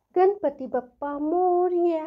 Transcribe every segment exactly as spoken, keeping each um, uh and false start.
गणपती बाप्पा मोरया.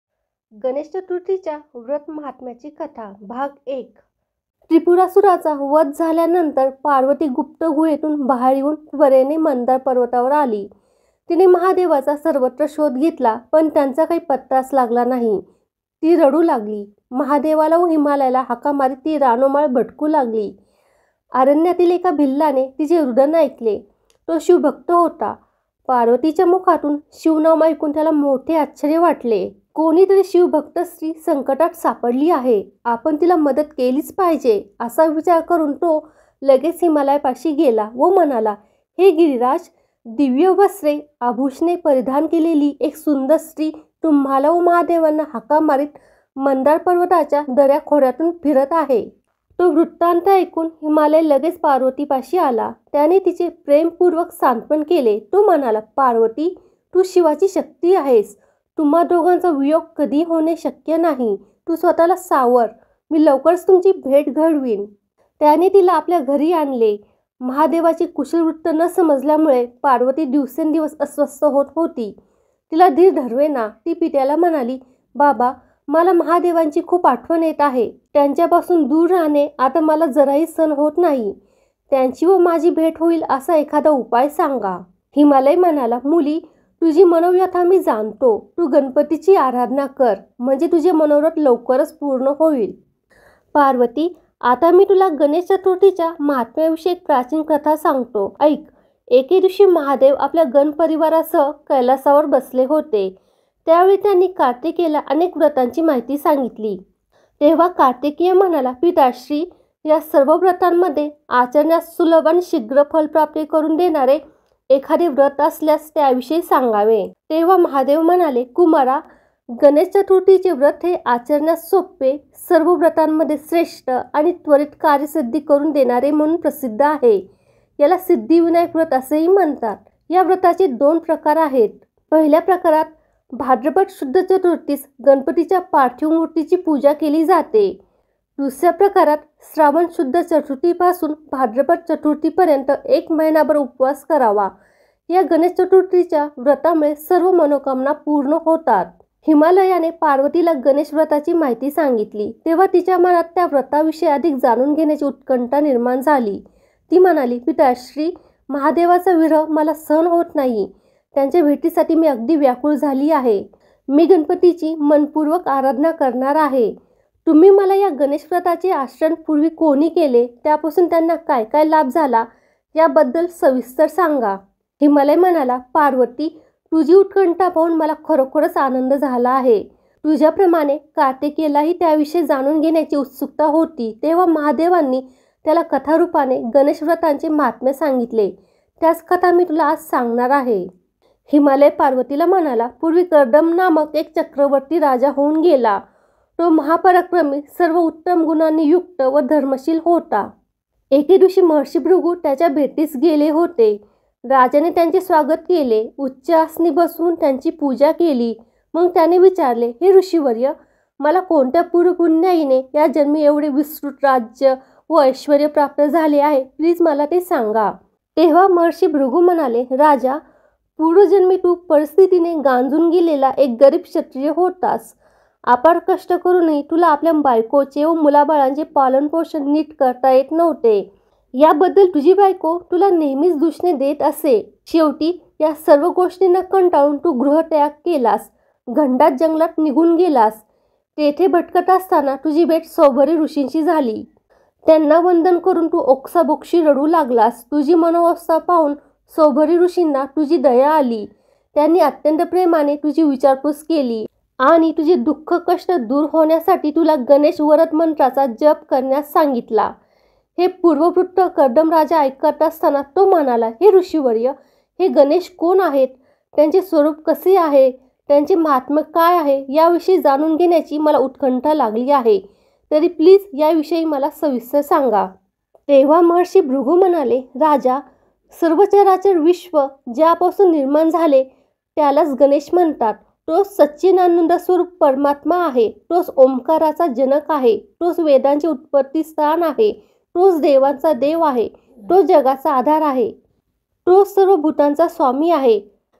गणेश चतुर्थीच्या व्रत महात्म्याची कथा भाग एक. त्रिपुरासुराचा वध झाल्यानंतर पार्वती गुप्त गुहेतून बाहेर येऊन त्वरेने मंदार पर्वतावर आली. तिने महादेवाचा सर्वत्र शोध घेतला, पण त्यांचा काही पत्ताच लागला नाही. ती रडू लागली. महादेवाला व हिमालयाला हाका मारीत ती रानोमाळ भटकू लागली. अरण्यातील एका भिल्लाने तिचे रुदन ऐकले. तो शिवभक्त होता. पार्वतीच्या मुखातून शिवनाम ऐकून त्याला मोठे आश्चर्य वाटले. कोणीतरी शिवभक्त स्त्री संकटात सापडली आहे, आपण तिला मदत केलीच पाहिजे, असा विचार करून तो लगेच हिमालयापाशी गेला व म्हणाला, हे गिरिराज, दिव्य वस्त्रे आभूषणे परिधान केलेली एक सुंदर स्त्री तुम्हाला व महादेवांना हाका मारीत मंदार पर्वताच्या दऱ्याखोऱ्यातून फिरत आहे. तो वृत्तांत ऐकून हिमालय लगेच पार्वतीपाशी आला. त्याने तिचे प्रेमपूर्वक सांत्वन केले. तो म्हणाला, पार्वती, तू शिवाची शक्ती आहेस. तुम्हा दोघांचा वियोग कधी होणे शक्य नाही. तू स्वतःला सावर, मी लवकरच तुमची भेट घडवीन. त्याने तिला आपल्या घरी आणले. महादेवाची कुशलवृत्त न समजल्यामुळे पार्वती दिवसेंदिवस अस्वस्थ होत होती. तिला धीर धरवेना. ती पित्याला म्हणाली, बाबा, मला महादेवांची खूप आठवण येत आहे. त्यांच्यापासून दूर राहणे आता मला जराही सहन होत नाही. त्यांची व माझी भेट होईल असा एखादा उपाय सांगा. हिमालय म्हणाला, मुली, तुझी मनोव्यथा मी जाणतो. तू गणपतीची आराधना कर, म्हणजे तुझे मनोरथ लवकरच पूर्ण होईल. पार्वती, आता मी तुला गणेश चतुर्थीच्या महात्म्याविषयी एक प्राचीन कथा सांगतो, ऐक. एके दिवशी महादेव आपल्या गणपरिवारासह कैलासावर बसले होते. त्यावेळी त्यांनी कार्तिकेयला अनेक व्रतांची माहिती सांगितली. तेव्हा कार्तिकेय म्हणाला, पिताश्री, या सर्व व्रतांमध्ये आचरण्यास सुलभ आणि शीघ्र फलप्राप्ती करून देणारे एखादे व्रत असल्यास त्याविषयी सांगावे. तेव्हा महादेव म्हणाले, कुमारा, गणेश चतुर्थीचे व्रत हे आचरण्यास सोपे, सर्व व्रतांमध्ये श्रेष्ठ आणि त्वरित कार्यसिद्धी करून देणारे म्हणून प्रसिद्ध आहे. याला सिद्धिविनायक व्रत असेही म्हणतात. या व्रताचे दोन प्रकार आहेत. पहिल्या प्रकारात भाद्रपद शुद्ध चतुर्थीस गणपतीच्या पार्थिव मूर्तीची पूजा केली जाते. दुसऱ्या प्रकारात श्रावण शुद्ध चतुर्थीपासून भाद्रपद चतुर्थीपर्यंत एक महिनाभर उपवास करावा. या गणेश चतुर्थीच्या व्रतामुळे सर्व मनोकामना पूर्ण होतात. हिमालयाने पार्वतीला गणेश व्रताची माहिती सांगितली. तेव्हा तिच्या मनात त्या व्रताविषयी अधिक जाणून घेण्याची उत्कंठा निर्माण झाली. ती म्हणाली, पिताश्री, महादेवाचा विरह मला सहन होत नाही. त्यांच्या भेटीसाठी मी अगदी व्याकुळ झाली आहे. मी गणपतीची मनपूर्वक आराधना करणार आहे. तुम्ही मला या गणेश व्रताचे आचरण पूर्वी कोणी केले, त्यापासून त्यांना काय काय लाभ झाला, याबद्दल सविस्तर सांगा. हिमालय म्हणाला, पार्वती, तुझी उत्कंठा पाहून मला खरोखरच आनंद झाला आहे. तुझ्याप्रमाणे कार्तिकेयलाही त्याविषयी जाणून घेण्याची उत्सुकता होती. तेव्हा महादेवांनी त्याला कथारूपाने गणेश व्रतांचे महात्म्य सांगितले. त्याच कथा मी तुला आज सांगणार आहे. हिमालय पार्वतीला म्हणाला, पूर्वी कर्दम नामक एक चक्रवर्ती राजा होऊन गेला. तो महापराक्रमी, सर्व उत्तम गुणांनी युक्त व धर्मशील होता. एके दिवशी महर्षी भृगू त्याच्या भेटीस गेले होते. राजाने त्यांचे स्वागत केले. उच्च आसनी बसवून त्यांची पूजा केली. मग त्याने विचारले, हे ऋषीवर्य, मला कोणत्या पूर्वपुण्याईने या जन्मी एवढे विस्तृत राज्य व ऐश्वर प्राप्त झाले आहे, प्लीज मला ते सांगा. तेव्हा महर्षी भृगू म्हणाले, राजा, पूर्वजन्मी तू परिस्थितीने गांजून गेलेला एक गरीब क्षत्रिय होतास. अपार कष्ट करूनही तुला आपल्या बायकोचे व मुलाबाळांचे पालनपोषण नीट करता येत नव्हते. याबद्दल तुझी बायको तुला नेहमीच दूषणे देत असे. शेवटी या सर्व गोष्टींना कंटाळून तू गृहत्याग केलास. घनदाट जंगलात निघून गेलास. तेथे भटकत असताना तुझी भेट सौभरी ऋषींशी झाली. त्यांना वंदन करून तू ओक्साबोक्षी रडू लागलास. तुझी मनोवस्था पाहून सौभरी ऋषींना तुझी दया आली. त्यांनी अत्यंत प्रेमाने तुझी विचारपूस केली आणि तुझे दुःख कष्ट दूर होण्यासाठी तुला गणेश वरद मंत्राचा जप करण्यास सांगितला. हे पूर्ववृत्त कर्दम राजा ऐकत असताना तो म्हणाला, हे ऋषीवर्य, हे गणेश कोण आहेत, त्यांचे स्वरूप कसे आहे, त्यांचे महात्म्य काय आहे, याविषयी जाणून घेण्याची मला उत्कंठा लागली आहे. तरी प्लीज याविषयी मला सविस्तर सांगा. तेव्हा महर्षी भृगू म्हणाले, राजा, सर्व चराचर विश्व ज्यापासून निर्माण झाले त्यालाच गणेश म्हणतात. तोच सच्चिदानंद स्वरूप परमात्मा आहे. तोच ओंकाराचा जनक आहे. तोच वेदांचे उत्पत्ती स्थान आहे. तोच देवांचा देव आहे. तो जगाचा आधार आहे. तो सर्व भूतांचा स्वामी आहे.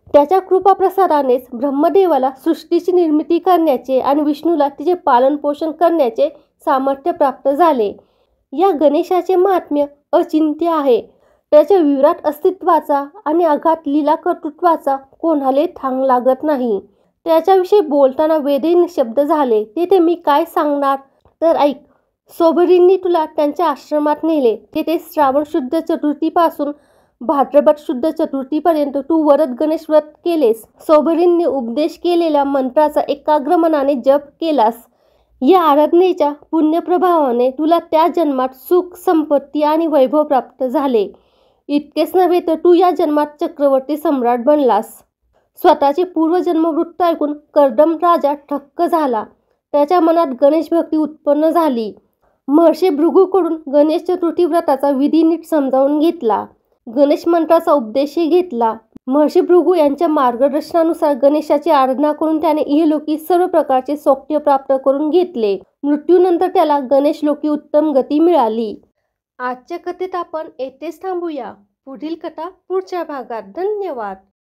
त्याच्या कृपाप्रसादानेच ब्रह्मदेवाला सृष्टीची निर्मिती करण्याचे आणि विष्णूला तिचे पालनपोषण करण्याचे सामर्थ्य प्राप्त झाले. या गणेशाचे महात्म्य अचिंत्य आहे. त्याच्या विराट अस्तित्वाचा आणि अगाध लीला कर्तृत्वाचा कोणाला थांग लागत नाही. त्याच्याविषयी बोलताना वेदही निशब्द झाले. तेथे मी काय सांगणार, तर ऐक. सोबरींनी तुला त्यांच्या आश्रमात नेले. तेथे श्रावण शुद्ध चतुर्थीपासून भाद्रपद शुद्ध चतुर्थीपर्यंत तू वरद गणेश व्रत केलेस. सोबरींनी उपदेश केलेल्या मंत्राचा एकाग्र मनाने जप केलास. या आराधनेच्या पुण्यप्रभावाने तुला त्या जन्मात सुख, संपत्ती आणि वैभव प्राप्त झाले. इतकेच नव्हे तर तू या जन्मात चक्रवर्ती सम्राट बनलास. स्वतःचे पूर्वजन्म वृत्त ऐकून कर्दम राजा ठक्क झाला. त्याच्या मनात गणेश भक्ती उत्पन्न झाली. महर्षी भृगूकडून गणेश चतुर्थी व्रताचा विधी नीट समजावून घेतला. गणेश मंत्राचा उपदेशही घेतला. महर्षी भृगू यांच्या मार्गदर्शनानुसार गणेशाची आराधना करून त्याने इहलोकी सर्व प्रकारचे सौख्य प्राप्त करून घेतले. मृत्यूनंतर त्याला गणेशलोकी उत्तम गती मिळाली. आजच्या कथेत आपण येथेच थांबूया. पुढील कथा पुढच्या भागात. धन्यवाद.